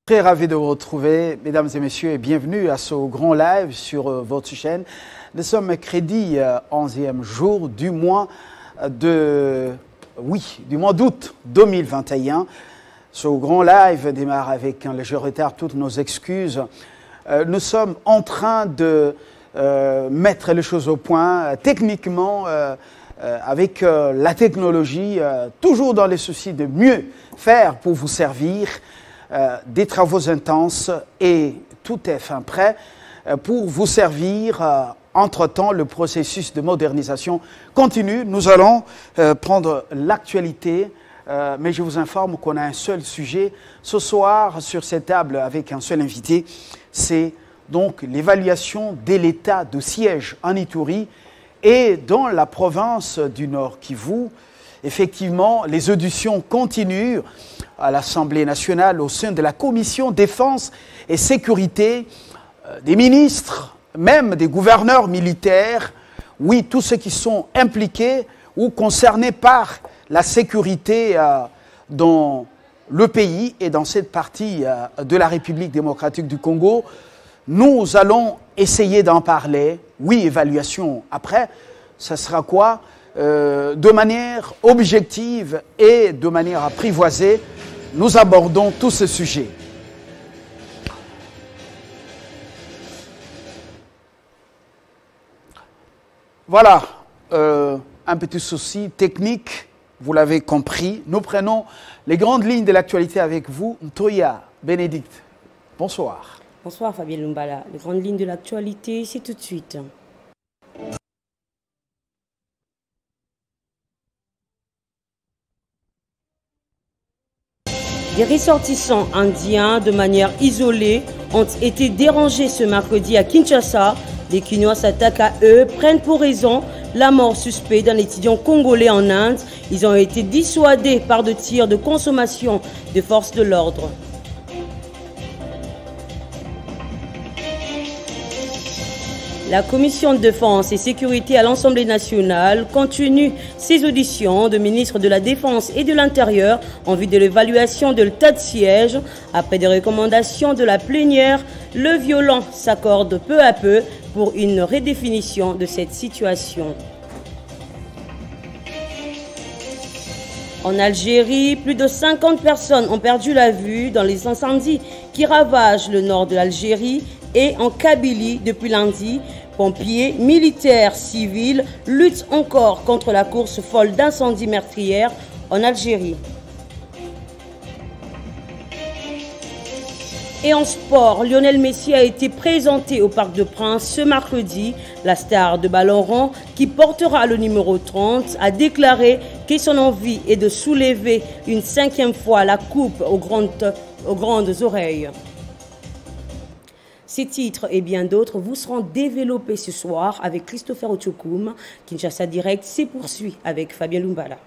Très ravi de vous retrouver, mesdames et messieurs, et bienvenue à ce grand live sur votre chaîne. Nous sommes mercredi 11e jour du mois d'août 2021. Ce grand live démarre avec un léger retard, toutes nos excuses. Nous sommes en train de mettre les choses au point techniquement avec la technologie, toujours dans les soucis de mieux faire pour vous servir. Des travaux intenses et tout est fin prêt pour vous servir. Entre-temps, le processus de modernisation continue. Nous allons prendre l'actualité, mais je vous informe qu'on a un seul sujet ce soir sur cette table avec un seul invité. C'est donc l'évaluation de l'état de siège en Ituri et dans la province du Nord Kivu. Effectivement, les auditions continuent à l'Assemblée nationale au sein de la Commission Défense et Sécurité, des ministres, même des gouverneurs militaires, oui, tous ceux qui sont impliqués ou concernés par la sécurité dans le pays et dans cette partie de la République démocratique du Congo. Nous allons essayer d'en parler. Oui, évaluation après, ça sera quoi ? De manière objective et de manière apprivoisée, nous abordons tous ce sujet. Voilà, un petit souci technique, vous l'avez compris. Nous prenons les grandes lignes de l'actualité avec vous. Ntoya Bénédicte, bonsoir. Bonsoir Fabien Lumbala. Les grandes lignes de l'actualité, c'est tout de suite. Des ressortissants indiens, de manière isolée, ont été dérangés ce mercredi à Kinshasa. Les Kinois s'attaquent à eux, prennent pour raison la mort suspecte d'un étudiant congolais en Inde. Ils ont été dissuadés par de tirs de consommation des forces de l'ordre. La Commission de défense et sécurité à l'Assemblée nationale continue ses auditions de ministres de la Défense et de l'Intérieur en vue de l'évaluation de l'état de siège. Après des recommandations de la plénière, le violent s'accorde peu à peu pour une redéfinition de cette situation. En Algérie, plus de 50 personnes ont perdu la vue dans les incendies qui ravagent le nord de l'Algérie et en Kabylie depuis lundi. Pompiers, militaires, civils luttent encore contre la course folle d'incendies meurtrières en Algérie. Et en sport, Lionel Messi a été présenté au Parc des Princes ce mercredi. La star de ballon rond, qui portera le numéro 30, a déclaré que son envie est de soulever une 5e fois la coupe aux grandes oreilles. Ces titres et bien d'autres vous seront développés ce soir avec Christopher Ochokoum. Kinshasa Direct se poursuit avec Fabien Lumbala.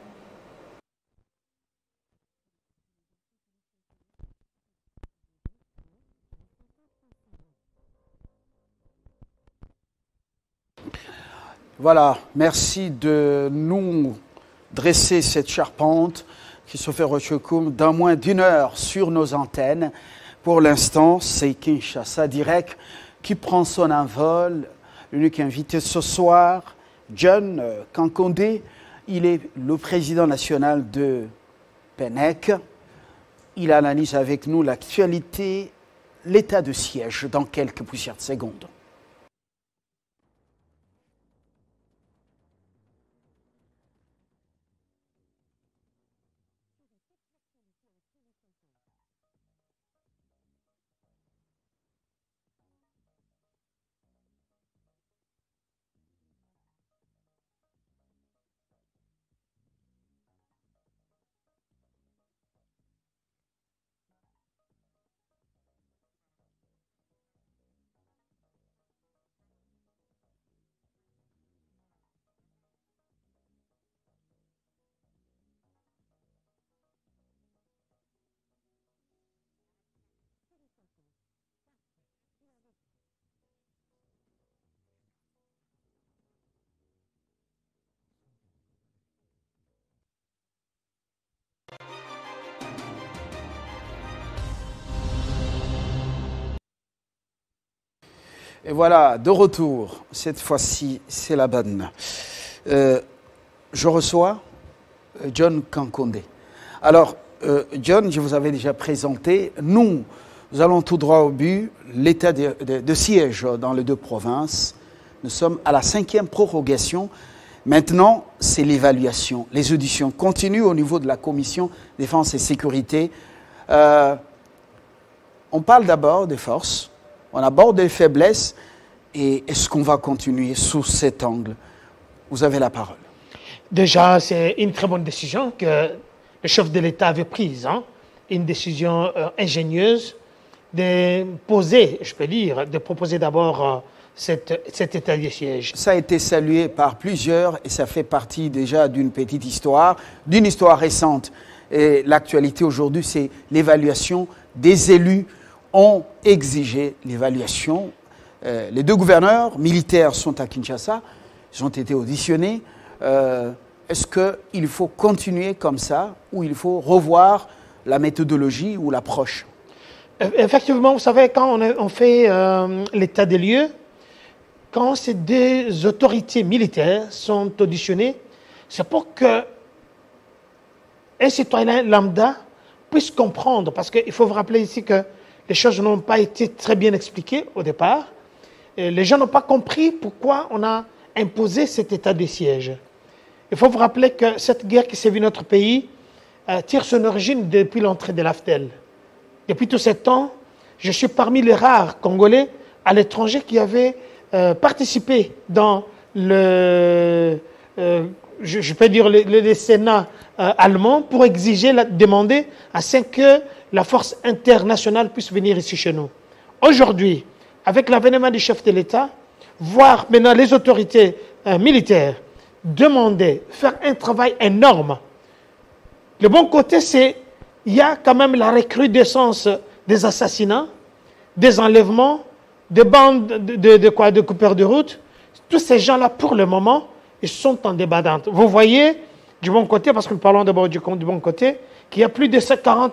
Voilà, merci de nous dresser cette charpente, Christopher Ochokoum, d'un moins d'une heure sur nos antennes. Pour l'instant, c'est Kinshasa Direct qui prend son envol. L'unique invité ce soir, John Kankondé, il est le président national de PENEC. Il analyse avec nous l'actualité, l'état de siège dans quelques poussières de secondes. Et voilà, de retour. Cette fois-ci, c'est la bonne. Je reçois John Kankonde. Alors, John, je vous avais déjà présenté. Nous allons tout droit au but. L'état de siège dans les deux provinces. Nous sommes à la 5e prorogation. Maintenant, c'est l'évaluation. Les auditions continuent au niveau de la Commission Défense et Sécurité. On parle d'abord des forces, on aborde les faiblesses, et est-ce qu'on va continuer sous cet angle? Vous avez la parole. Déjà, c'est une très bonne décision que le chef de l'État avait prise, hein? Une décision ingénieuse de poser, je peux dire, de proposer d'abord cet état de siège. Ça a été salué par plusieurs et ça fait partie déjà d'une petite histoire, d'une histoire récente. Et l'actualité aujourd'hui, c'est l'évaluation des élus ont exigé l'évaluation. Les deux gouverneurs militaires sont à Kinshasa, ils ont été auditionnés. Est-ce qu'il faut continuer comme ça ou il faut revoir la méthodologie ou l'approche? Effectivement, vous savez, quand on fait l'état des lieux, quand ces deux autorités militaires sont auditionnées, c'est pour que un citoyen lambda puisse comprendre, parce qu'il faut vous rappeler ici que les choses n'ont pas été très bien expliquées au départ. Et les gens n'ont pas compris pourquoi on a imposé cet état de siège. Il faut vous rappeler que cette guerre qui sévit notre pays tire son origine depuis l'entrée de l'AFTEL. Depuis tout ce temps, je suis parmi les rares Congolais à l'étranger qui avaient participé dans le, je peux dire le Sénat allemand pour exiger, demander à ce que la force internationale puisse venir ici chez nous. Aujourd'hui, avec l'avènement du chef de l'État, voir maintenant les autorités militaires demander, faire un travail énorme. Le bon côté, c'est qu'il y a quand même la recrudescence des assassinats, des enlèvements, des bandes de coupeurs de route. Tous ces gens-là, pour le moment, ils sont en débandade. Vous voyez, du bon côté, parce que nous parlons d'abord du bon côté, qu'il y a plus de 40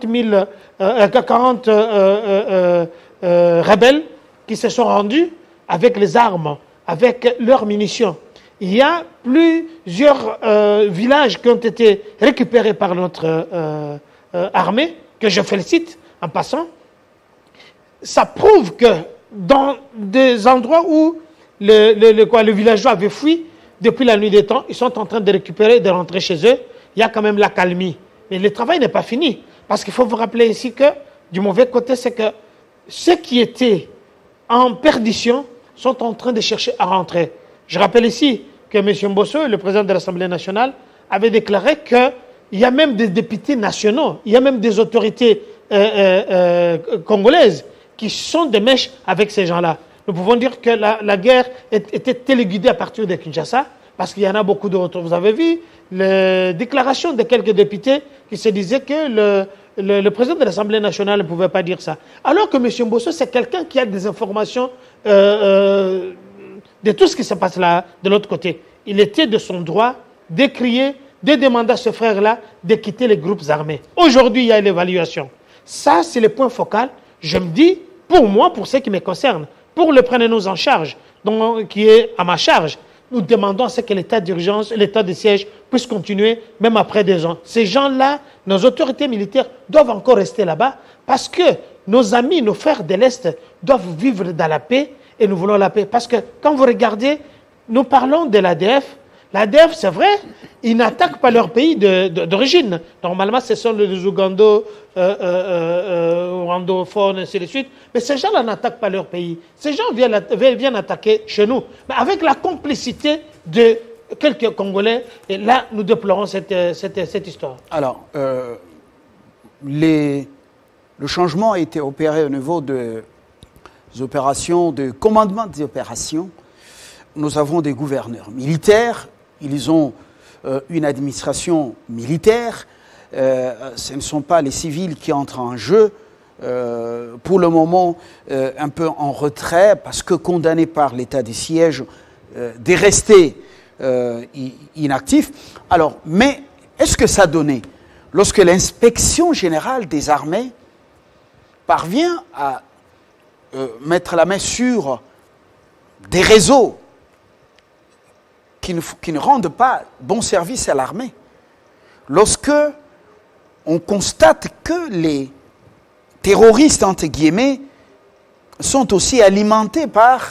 rebelles qui se sont rendus avec les armes, avec leurs munitions. Il y a plusieurs villages qui ont été récupérés par notre armée, que je félicite en passant. Ça prouve que dans des endroits où le villageois avait fui, depuis la nuit des temps, ils sont en train de récupérer, de rentrer chez eux. Il y a quand même la calmie. Mais le travail n'est pas fini. Parce qu'il faut vous rappeler ici que, du mauvais côté, c'est que ceux qui étaient en perdition sont en train de chercher à rentrer. Je rappelle ici que M. Mbosso, le président de l'Assemblée nationale, avait déclaré qu'il y a même des députés nationaux, il y a même des autorités congolaises qui sont des mèches avec ces gens-là. Nous pouvons dire que la guerre était téléguidée à partir de Kinshasa, parce qu'il y en a beaucoup d'autres. Vous avez vu les déclarations de quelques députés qui se disaient que le président de l'Assemblée nationale ne pouvait pas dire ça. Alors que M. Mbosso, c'est quelqu'un qui a des informations de tout ce qui se passe là, de l'autre côté. Il était de son droit d'écrier, de demander à ce frère-là de quitter les groupes armés. Aujourd'hui, il y a l'évaluation. Ça, c'est le point focal. Je me dis, pour moi, pour ce qui me concerne, pour le prenez-nous en charge, donc, qui est à ma charge, nous demandons à ce que l'état d'urgence, l'état de siège puisse continuer même après 2 ans. Ces gens-là, nos autorités militaires doivent encore rester là-bas parce que nos amis, nos frères de l'Est doivent vivre dans la paix et nous voulons la paix. Parce que quand vous regardez, nous parlons de l'ADF. L'ADF, c'est vrai, ils n'attaquent pas leur pays d'origine. Normalement, ce sont les rwandophones, ainsi de suite. Mais ces gens-là n'attaquent pas leur pays. Ces gens viennent attaquer chez nous. Mais avec la complicité de quelques Congolais, et là, nous déplorons cette histoire. Alors, le changement a été opéré au niveau des opérations, de commandement des opérations. Nous avons des gouverneurs militaires. Ils ont une administration militaire. Ce ne sont pas les civils qui entrent en jeu. Pour le moment, un peu en retrait, parce que condamnés par l'état des sièges, de rester inactifs. Alors, mais est-ce que ça donnait, lorsque l'inspection générale des armées parvient à mettre la main sur des réseaux qui ne rendent pas bon service à l'armée. Lorsque on constate que les terroristes, entre guillemets, sont aussi alimentés par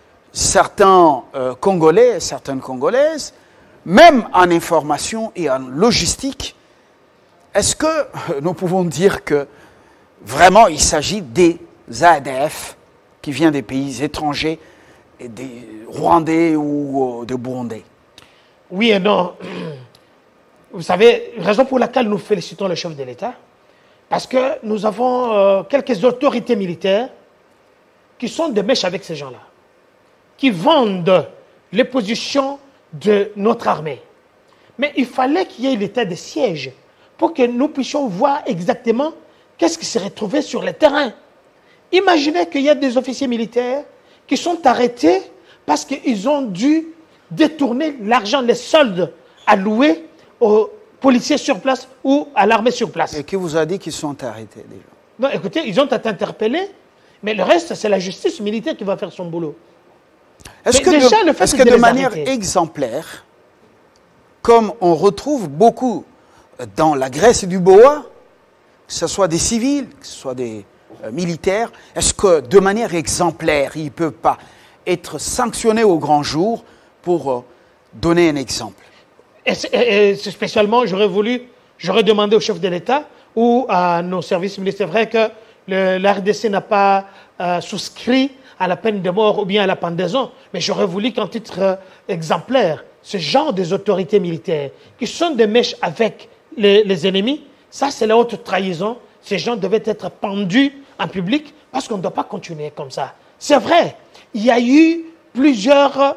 certains Congolais, certaines Congolaises, même en information et en logistique, est-ce que nous pouvons dire que vraiment il s'agit des ADF qui viennent des pays étrangers, des Rwandais ou des Burundais? Oui et non. Vous savez, raison pour laquelle nous félicitons le chef de l'État, parce que nous avons quelques autorités militaires qui sont de mèche avec ces gens-là, qui vendent les positions de notre armée. Mais il fallait qu'il y ait l'état de siège pour que nous puissions voir exactement qu'est-ce qui s'est retrouvé sur le terrain. Imaginez qu'il y a des officiers militaires qui sont arrêtés parce qu'ils ont dû détourner l'argent, les soldes alloués aux policiers sur place ou à l'armée sur place. Et qui vous a dit qu'ils sont arrêtés déjà? Non, écoutez, ils ont été interpellés, mais le reste, c'est la justice militaire qui va faire son boulot. Est-ce que de manière exemplaire, comme on retrouve beaucoup dans la Grèce du Boa, que ce soit des civils, que ce soit des militaires, est-ce que de manière exemplaire, ils ne peuvent pas être sanctionnés au grand jour pour donner un exemple? Et spécialement, j'aurais demandé au chef de l'État ou à nos services militaires. C'est vrai que la RDC n'a pas souscrit à la peine de mort ou bien à la pendaison, mais j'aurais voulu qu'en titre exemplaire, ce genre des autorités militaires qui sont des mèches avec les ennemis, ça c'est la haute trahison. Ces gens devaient être pendus en public parce qu'on ne doit pas continuer comme ça. C'est vrai, il y a eu plusieurs,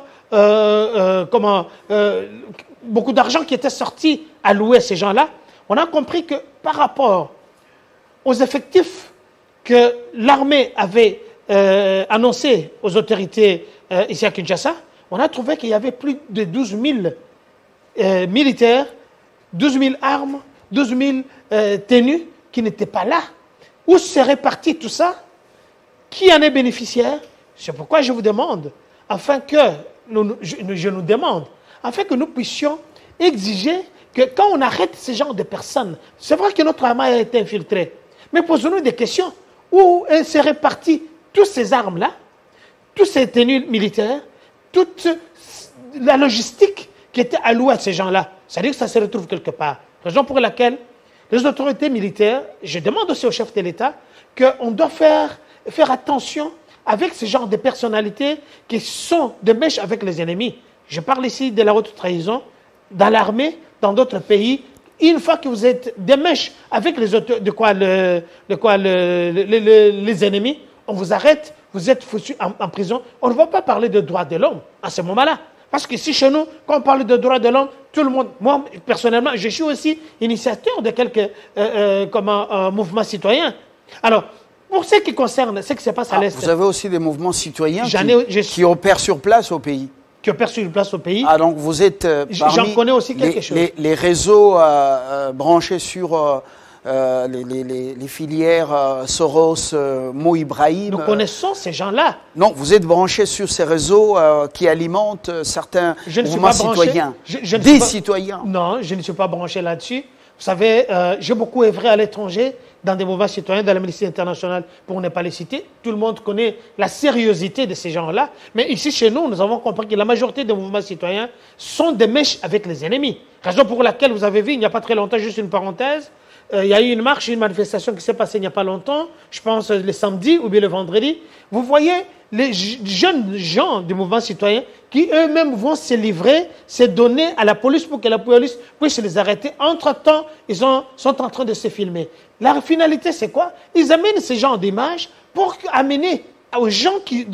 beaucoup d'argent qui était sorti à louer ces gens-là. On a compris que par rapport aux effectifs que l'armée avait annoncé aux autorités ici à Kinshasa, on a trouvé qu'il y avait plus de 12 000 militaires, 12 000 armes, 12 000 tenues qui n'étaient pas là. Où serait parti tout ça? Qui en est bénéficiaire? C'est pourquoi je vous demande, afin que je nous demande, afin que nous puissions exiger que quand on arrête ce genre de personnes, c'est vrai que notre armée a été infiltrée, mais posons-nous des questions. Où seraient partis toutes ces armes-là, toutes ces tenues militaires, toute la logistique qui était allouée à ces gens-là? C'est-à-dire que ça se retrouve quelque part. Raison pour laquelle les autorités militaires, je demande aussi au chef de l'État qu'on doit faire attention avec ce genre de personnalités qui sont de mèche avec les ennemis. Je parle ici de la haute trahison, dans l'armée, dans d'autres pays. Une fois que vous êtes des mèches avec les ennemis, on vous arrête, vous êtes foutus en prison. On ne va pas parler de droits de l'homme à ce moment-là. Parce que si chez nous, quand on parle de droits de l'homme, tout le monde, moi personnellement, je suis aussi initiateur de quelques mouvements citoyens. Alors, pour ce qui concerne ce qui se passe à l'Est... Vous avez aussi des mouvements citoyens qui opèrent sur place au pays? Qui opèrent sur place au pays. Ah, donc vous êtes j'en connais aussi quelque chose. Les réseaux branchés sur les filières Soros, Mo Ibrahim. Nous connaissons ces gens-là. Non, vous êtes branchés sur ces réseaux qui alimentent certains mouvements citoyens. Citoyens. Non, je ne suis pas branché là-dessus. Vous savez, j'ai beaucoup œuvré à l'étranger dans des mouvements citoyens, dans l'Amnesty International, pour ne pas les citer. Tout le monde connaît la sériosité de ces gens-là. Mais ici, chez nous, nous avons compris que la majorité des mouvements citoyens sont des mèches avec les ennemis. Raison pour laquelle, vous avez vu, il n'y a pas très longtemps, juste une parenthèse, il y a eu une marche, une manifestation qui s'est passée il n'y a pas longtemps, je pense le samedi ou bien le vendredi. Vous voyez les jeunes gens du mouvement citoyen qui eux-mêmes vont se livrer, se donner à la police pour que la police puisse les arrêter. Entre-temps, ils sont en train de se filmer. La finalité, c'est quoi? Ils amènent ces genres d'images pour amener aux gens qui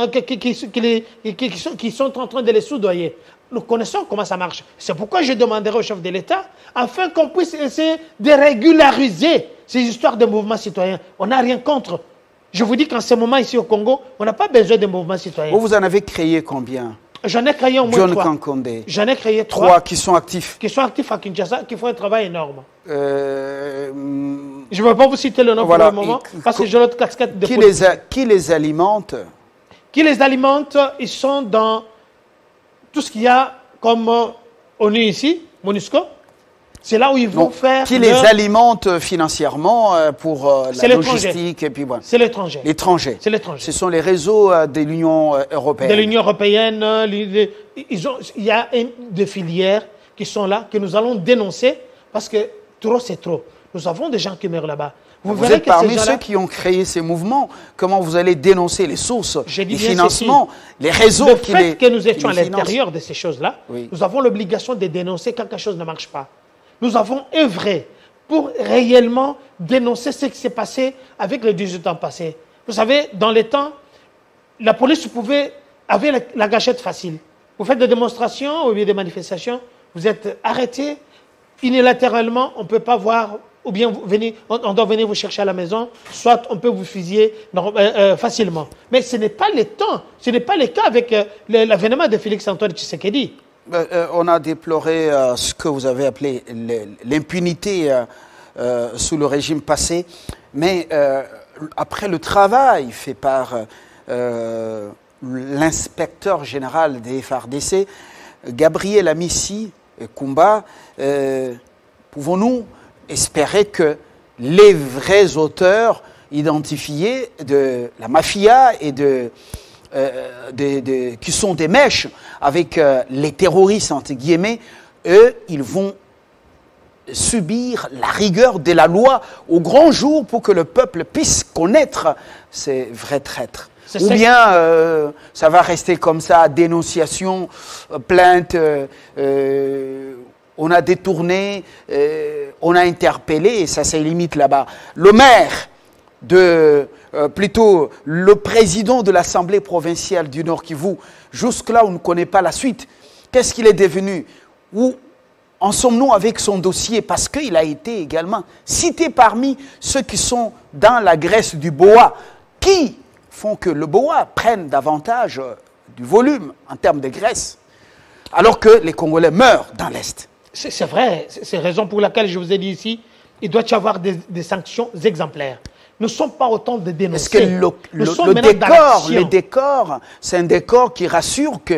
sont en train de les soudoyer. Nous connaissons comment ça marche. C'est pourquoi je demanderai au chef de l'État, afin qu'on puisse essayer de régulariser ces histoires de mouvements citoyens. On n'a rien contre. Je vous dis qu'en ce moment, ici au Congo, on n'a pas besoin de mouvements citoyens. Vous en avez créé combien? J'en ai créé au moins John 3. Kankonde. J'en ai créé 3. Qui sont actifs. Qui sont actifs à Kinshasa, qui font un travail énorme. Je ne vais pas vous citer le nom pour le moment, parce que j'ai l'autre casquette de qui les alimente? qui les alimentent, ils sont dans tout ce qu'il y a comme ONU ici, MONUSCO. C'est là où ils vont faire... Qui les alimente financièrement pour la logistique et puis voilà. C'est l'étranger. L'étranger. C'est l'étranger. Ce sont les réseaux de l'Union européenne. De l'Union européenne. Il y a des filières qui sont là, que nous allons dénoncer parce que trop c'est trop. Nous avons des gens qui meurent là-bas. Vous êtes parmi ceux qui ont créé ces mouvements. Comment vous allez dénoncer les sources, les financements, les réseaux qui les Le fait que nous étions à l'intérieur de ces choses-là, oui. Nous avons l'obligation de dénoncer quand quelque chose ne marche pas. Nous avons œuvré pour réellement dénoncer ce qui s'est passé avec les 18 ans passés. Vous savez, dans les temps, la police avait la gâchette facile. Vous faites des démonstrations ou bien des manifestations, vous êtes arrêtés unilatéralement, on ne peut pas voir, ou bien on doit venir vous chercher à la maison, soit on peut vous fusiller facilement. Mais ce n'est pas le temps, ce n'est pas le cas avec l'avènement de Félix-Antoine Tshisekedi. On a déploré ce que vous avez appelé l'impunité sous le régime passé, mais après le travail fait par l'inspecteur général des FARDC, Gabriel Amissi Koumba, pouvons-nous espérer que les vrais auteurs identifiés de la mafia et qui sont des mèches avec les terroristes, entre guillemets, eux, ils vont subir la rigueur de la loi au grand jour pour que le peuple puisse connaître ces vrais traîtres. Ou bien ça va rester comme ça, dénonciation, plainte, on a détourné, on a interpellé, et ça limite là-bas. Le maire plutôt le président de l'Assemblée provinciale du Nord Kivu, jusque-là on ne connaît pas la suite. Qu'est-ce qu'il est devenu? Où en sommes-nous avec son dossier? Parce qu'il a été également cité parmi ceux qui sont dans la graisse du BOA, qui font que le BOA prenne davantage du volume en termes de graisse, alors que les Congolais meurent dans l'Est. C'est vrai, c'est la raison pour laquelle je vous ai dit ici, il doit y avoir des sanctions exemplaires. Nous ne sommes pas autant de dénoncer. Est-ce que le décor, c'est un décor qui rassure que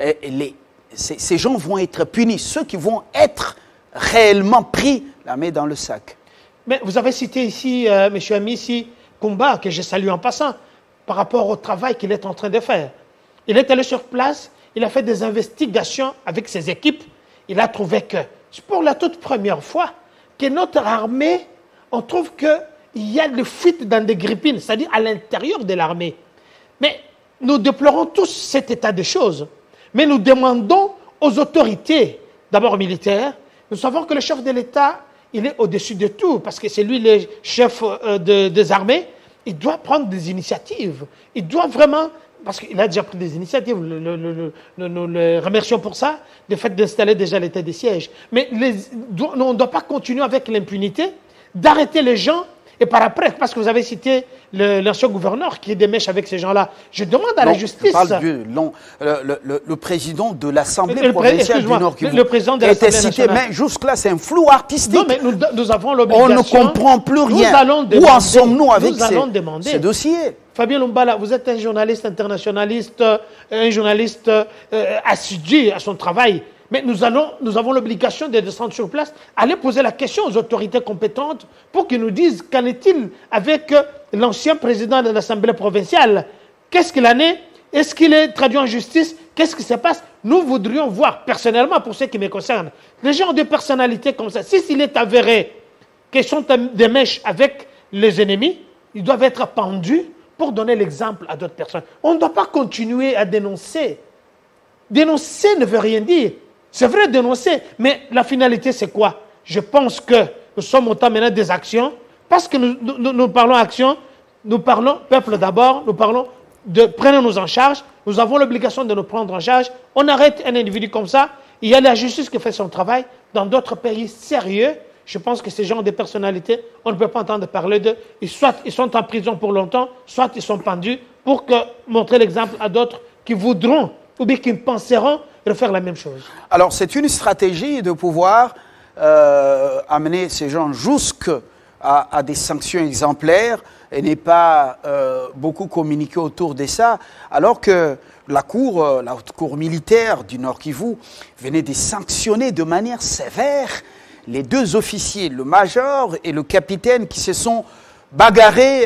ces gens vont être punis, ceux qui vont être réellement pris la main dans le sac? Mais vous avez cité ici M. Amissi Koumba, que je salue en passant, par rapport au travail qu'il est en train de faire. Il est allé sur place, il a fait des investigations avec ses équipes, il a trouvé que, c'est pour la toute première fois, que notre armée, on trouve qu'il y a des fuites dans des grippines, c'est-à-dire à l'intérieur de l'armée. Mais nous déplorons tous cet état de choses. Mais nous demandons aux autorités, d'abord militaires, nous savons que le chef de l'État, il est au-dessus de tout, parce que c'est lui le chef des armées, il doit prendre des initiatives. Il doit vraiment, parce qu'il a déjà pris des initiatives, nous le remercions pour ça, le fait d'installer déjà l'état de siège. Mais on ne doit pas continuer avec l'impunité, d'arrêter les gens, et par après, parce que vous avez cité l'ancien gouverneur qui est des mèches avec ces gens-là. Je demande à la justice... Le président de l'Assemblée provinciale du Nord Kivu était cité, mais jusque-là, c'est un flou artistique. Non, mais nous avons l'obligation... On ne comprend plus rien. Où en sommes-nous avec ces dossiers? Fabien Lumbala, vous êtes un journaliste internationaliste, un journaliste assidu à son travail. Mais nous avons l'obligation de descendre sur place, aller poser la question aux autorités compétentes pour qu'ils nous disent qu'en est-il avec l'ancien président de l'Assemblée provinciale. Qu'est-ce qu'il en est? Est-ce qu'il est traduit en justice? Qu'est-ce qui se passe? Nous voudrions voir, personnellement, pour ce qui me concerne, les gens de personnalités comme ça. Si s'il est avéré qu'ils sont des mèches avec les ennemis, ils doivent être pendus pour donner l'exemple à d'autres personnes. On ne doit pas continuer à dénoncer. Dénoncer ne veut rien dire. C'est vrai dénoncer, mais la finalité c'est quoi? Je pense que nous sommes au temps maintenant des actions, parce que nous parlons action, nous parlons peuple d'abord, nous parlons de prenons-nous en charge, nous avons l'obligation de nous prendre en charge, on arrête un individu comme ça, il y a la justice qui fait son travail. Dans d'autres pays sérieux, je pense que ces gens de personnalités, on ne peut pas entendre parler d'eux, soit ils sont en prison pour longtemps, soit ils sont pendus, pour montrer l'exemple à d'autres qui voudront, ou bien qui penseront refaire la même chose. Alors, c'est une stratégie de pouvoir amener ces gens jusqu'à des sanctions exemplaires n'est pas beaucoup communiqué autour de ça, alors que la haute cour militaire du Nord Kivu venait de sanctionner de manière sévère les 2 officiers, le major et le capitaine, qui se sont bagarrés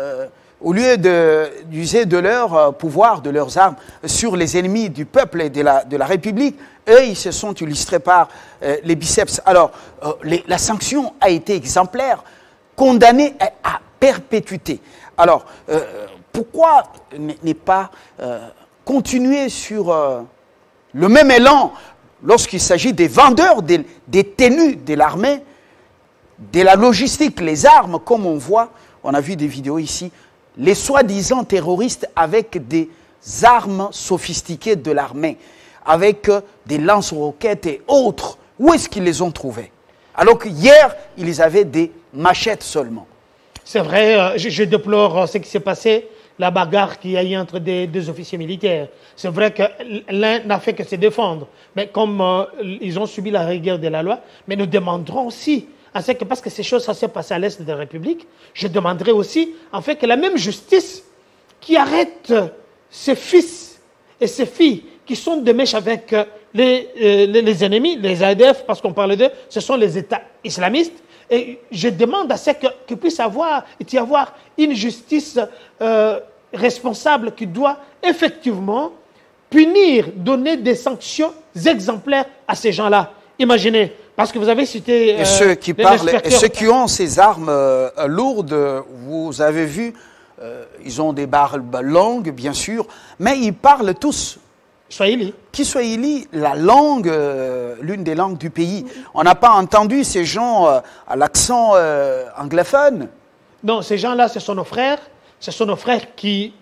au lieu d'user de leur pouvoir, de leurs armes, sur les ennemis du peuple et de la République. Eux, ils se sont illustrés par les biceps. Alors, la sanction a été exemplaire, condamnée à perpétuité. Alors, pourquoi ne pas continuer sur le même élan lorsqu'il s'agit des vendeurs, des tenues de l'armée, de la logistique, les armes, comme on voit, on a vu des vidéos ici, les soi-disant terroristes avec des armes sophistiquées de l'armée, avec des lance-roquettes et autres. Où est-ce qu'ils les ont trouvés? Alors qu'hier, ils avaient des machettes seulement. C'est vrai, je déplore ce qui s'est passé, la bagarre qu'il y a eu entre des 2 officiers militaires. C'est vrai que l'un n'a fait que se défendre, mais comme ils ont subi la rigueur de la loi, mais nous demanderons aussi, en fait, que parce que ces choses, ça s'est passé à l'Est de la République, je demanderai aussi, en fait, que la même justice qui arrête ces fils et ces filles qui sont de mèche avec les ennemis, les ADF, parce qu'on parle d'eux, ce sont les États islamistes. Et je demande à ce qu'il puisse y avoir une justice responsable qui doit effectivement punir, donner des sanctions exemplaires à ces gens-là. Imaginez, parce que vous avez cité... Et ceux qui qui ont ces armes lourdes, vous avez vu, ils ont des barbes longues, bien sûr, mais ils parlent tous Swahili. Kiswahili, la langue, l'une des langues du pays. On n'a pas entendu ces gens à l'accent anglophone. Non, ces gens-là, ce sont nos frères. Ce sont nos frères qui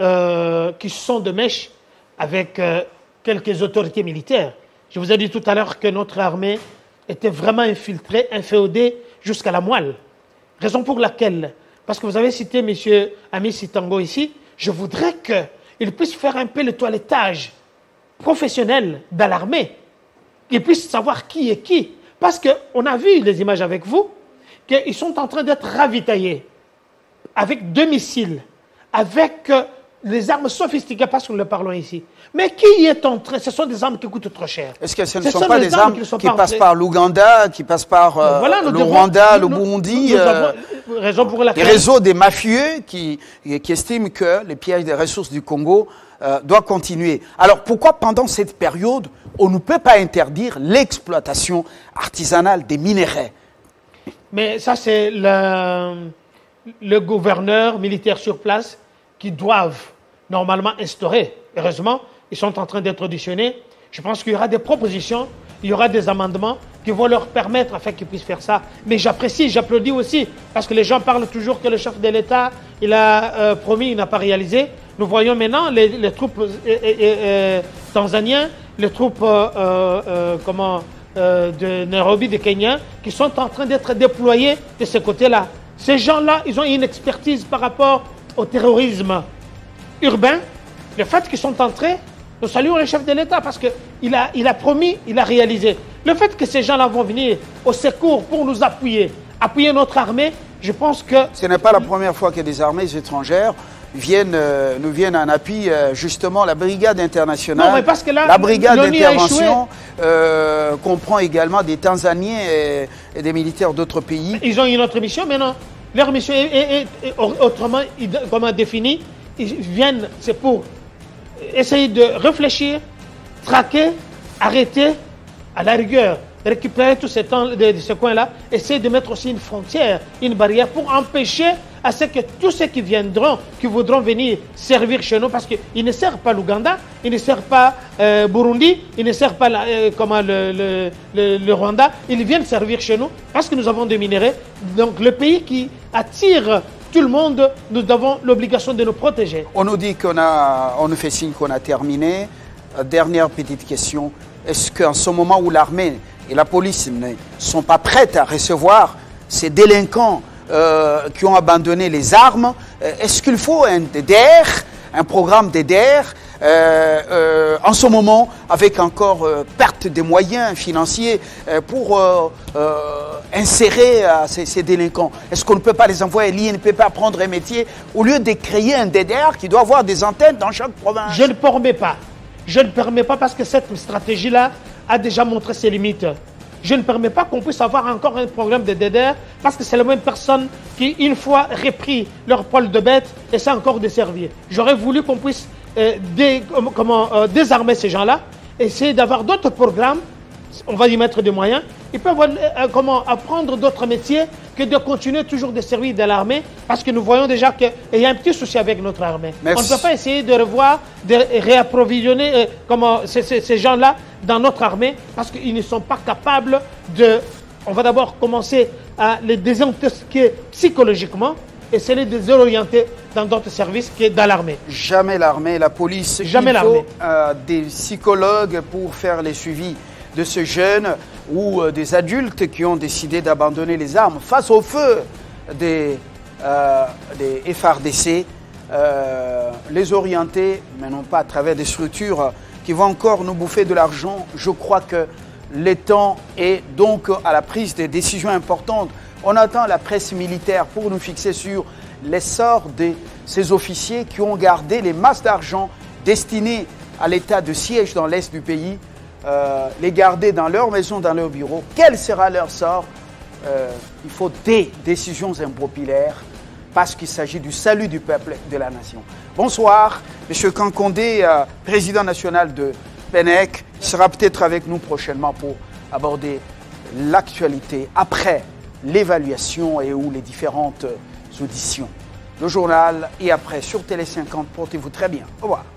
sont de mèche avec quelques autorités militaires. Je vous ai dit tout à l'heure que notre armée était vraiment infiltrée, inféodée jusqu'à la moelle. Raison pour laquelle, parce que vous avez cité M. Ami Sitango ici, je voudrais qu'il puisse faire un peu le toilettage professionnel dans l'armée, qu'ils puissent savoir qui est qui. Parce qu'on a vu les images avec vous, qu'ils sont en train d'être ravitaillés avec 2 missiles, avec les armes sophistiquées, parce que nous le parlons ici. Mais qui est en train... Ce sont des armes qui coûtent trop cher. Est-ce que ce ne sont pas des armes qui passent par l'Ouganda, qui passent par le Rwanda, le Burundi, les réseaux des mafieux qui estiment que les pièges des ressources du Congo doit continuer. Alors pourquoi pendant cette période, on ne peut pas interdire l'exploitation artisanale des minerais? Mais ça, c'est le gouverneur militaire sur place qui doivent normalement instaurer. Heureusement, ils sont en train d'être auditionnés. Je pense qu'il y aura des propositions, il y aura des amendements qui vont leur permettre afin qu'ils puissent faire ça. Mais j'apprécie, j'applaudis aussi, parce que les gens parlent toujours que le chef de l'État, il a promis, il n'a pas réalisé. Nous voyons maintenant les troupes tanzaniennes, les troupes de Nairobi, de Kenya, qui sont en train d'être déployées de ce côté-là. Ces gens-là, ils ont une expertise par rapport au terrorisme urbain. Le fait qu'ils sont entrés, nous saluons le chef de l'État parce qu'il a promis, il a réalisé. Le fait que ces gens-là vont venir au secours pour nous appuyer notre armée, je pense que... Ce n'est pas la première fois que des armées étrangères nous viennent en appui, justement, la brigade internationale. Non, mais parce que là, la brigade d'intervention comprend également des Tanzaniens et des militaires d'autres pays. Ils ont une autre mission maintenant. Leur mission est autrement comment définie. Ils viennent, c'est pour essayer de réfléchir, traquer, arrêter, à la rigueur, récupérer tout ce temps de ce coin-là, essayer de mettre aussi une frontière, une barrière pour empêcher à ce que tous ceux qui viendront, qui voudront venir servir chez nous, parce qu'ils ne servent pas l'Ouganda, ils ne servent pas Burundi, ils ne servent pas le Rwanda, ils viennent servir chez nous parce que nous avons des minéraux. Donc le pays qui attire tout le monde, nous avons l'obligation de nous protéger. On nous dit on nous fait signe qu'on a terminé. Dernière petite question. Est-ce qu'en ce moment où l'armée et la police ne sont pas prêtes à recevoir ces délinquants qui ont abandonné les armes, est-ce qu'il faut un DDR, un programme DDR, en ce moment, avec encore perte des moyens financiers pour insérer ces délinquants. Est-ce qu'on ne peut pas les envoyer? L'IA ne peut pas prendre un métier au lieu de créer un DDR qui doit avoir des antennes dans chaque province? Je ne permets pas. Je ne permets pas parce que cette stratégie-là a déjà montré ses limites. Je ne permets pas qu'on puisse avoir encore un programme de DDR parce que c'est les mêmes personnes qui, une fois repris leur poil de bête, essaient encore de servir. J'aurais voulu qu'on puisse désarmer ces gens-là, essayer d'avoir d'autres programmes, on va y mettre des moyens. Ils peuvent apprendre d'autres métiers que de continuer toujours de servir de l'armée parce que nous voyons déjà qu'il y a un petit souci avec notre armée. Merci. On ne peut pas essayer de revoir, de réapprovisionner ces gens-là dans notre armée parce qu'ils ne sont pas capables de... On va d'abord commencer à les désintoxiquer psychologiquement et c'est les désorienter dans d'autres services qui est dans l'armée. Jamais l'armée, la police. Jamais l'armée. Il faut des psychologues pour faire les suivis de ces jeunes ou des adultes qui ont décidé d'abandonner les armes face au feu des FARDC, les orienter, mais non pas à travers des structures qui vont encore nous bouffer de l'argent. Je crois que le temps est donc à la prise des décisions importantes. On attend la presse militaire pour nous fixer sur l'essor de ces officiers qui ont gardé les masses d'argent destinées à l'état de siège dans l'est du pays, les garder dans leur maison, dans leur bureau. Quel sera leur sort? Il faut des décisions impopulaires parce qu'il s'agit du salut du peuple et de la nation. Bonsoir, M. Kankondé, président national de PENEC, sera peut-être avec nous prochainement pour aborder l'actualité après l'évaluation et ou les différentes auditions. Le journal et après sur Télé 50. Portez-vous très bien. Au revoir.